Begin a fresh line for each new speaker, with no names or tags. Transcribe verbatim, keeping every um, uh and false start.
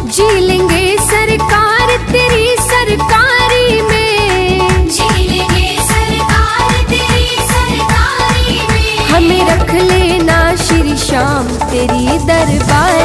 जी लेंगे सरकार तेरी सरकारी में,
जी लेंगे सरकार तेरी सरकारी में।
हमें रख लेना श्री श्याम तेरी दरबार